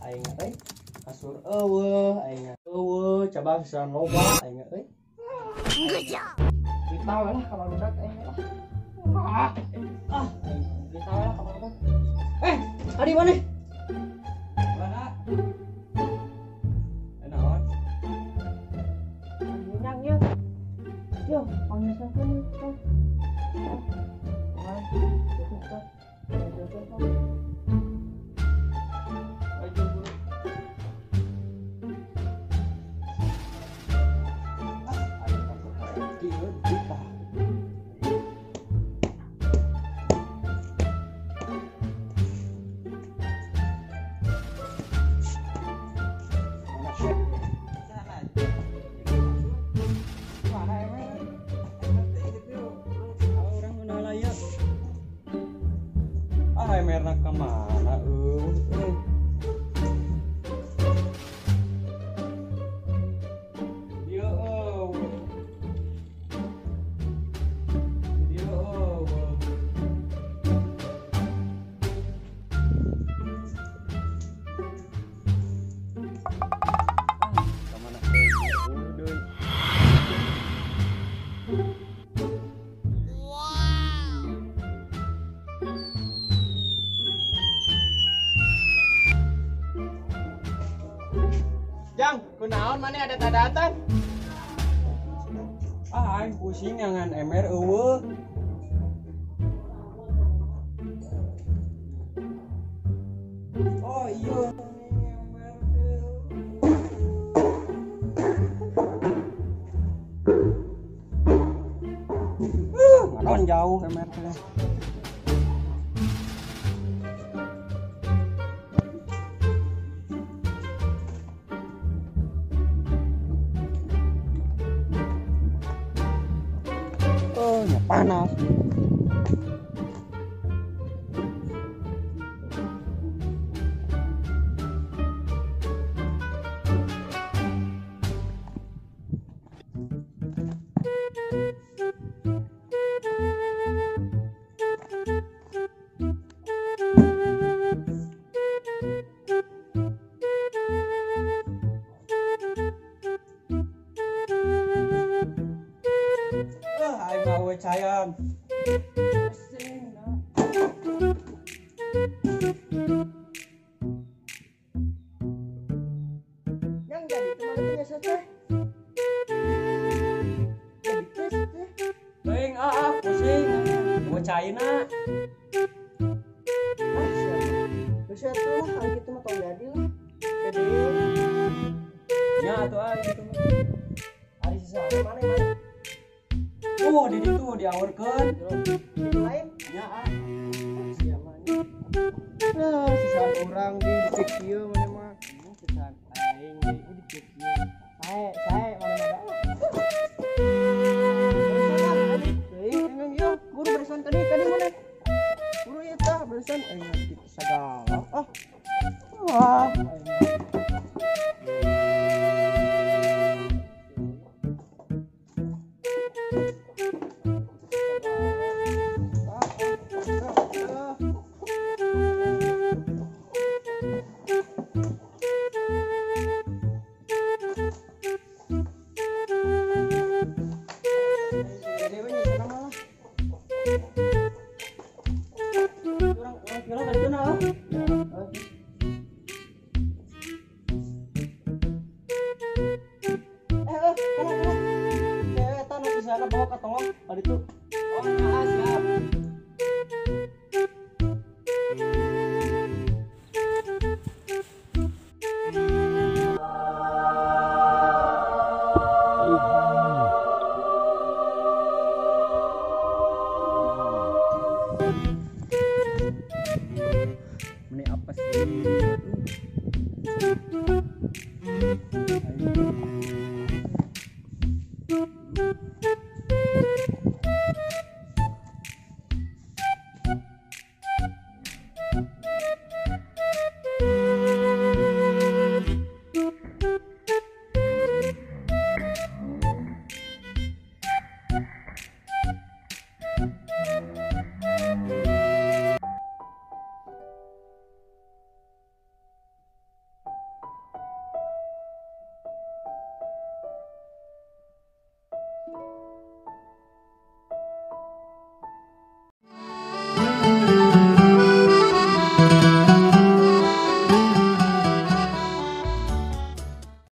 aing euy kasur aing coba bisa loba aing euy kita lah kalau budak aing lah kita lah kalau budak adi mana enak nyangnya yo pangisakeun merna kemana Jang, kunaon mana ada tadatan? Aing pusing ngan emer eueuh. Oh iya. Ngaron jauh emer teh. Panas. Aing mau cayan. Yang jadi teman biasa teh. Jadi tes teh. Teuing pusing. Mau caina. Bisa tuh lah kalau gitu mah tong jadi lah. Jadi nya atuh gitu mah. Ari sisa mana. Oh, di situ diaurkeun. Di lain nya siapa nih? Nah, sisaan urang di cek ieu mana mah. Sisaan aing di cek ieu. Sae mana ada. Teuing emang ieu guru barisan tadi mana? Guru ieu tah barisan aing kitu sagala. Wah. Bawa ke tongong, tadi tuh. Oh, ya, siap.